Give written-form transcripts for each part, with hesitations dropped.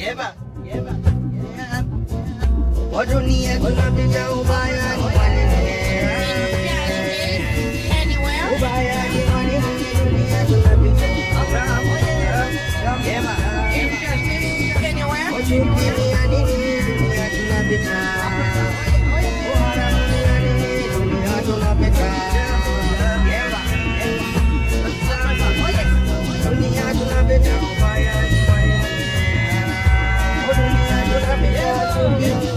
Wa dunia tunapita ubaya ni maneno. Ubaya ni maneno, dunia tunapita. Dunia ni dunia tunapita. Dunia tunapita. Dunia tunapita ubaya ni maneno. Dunia tunapita.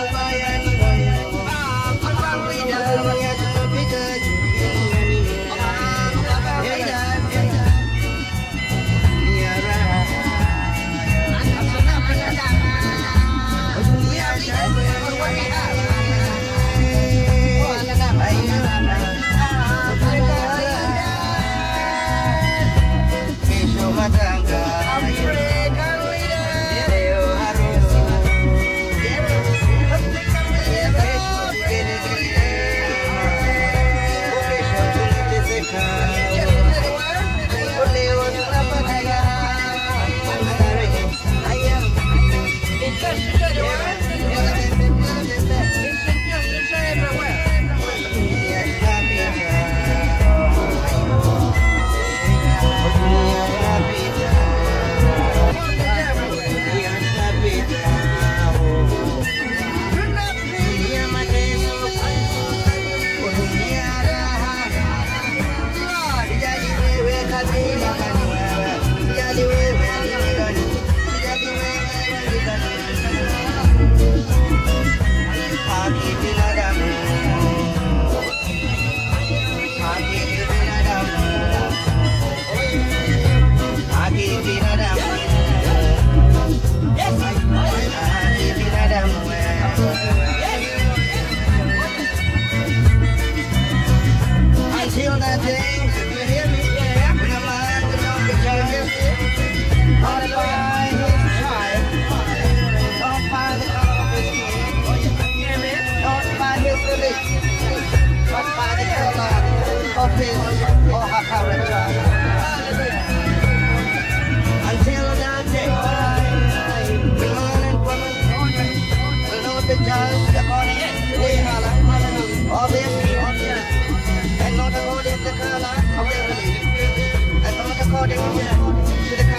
Until that day, you hear me? When a man will not be judged, not by his tribe, not by the color of his skin, not by his religion, but by the color of his or her character. Until that day, when man and woman will not be judged according to the color of their skin, and not according to the color of their religion, and not according to the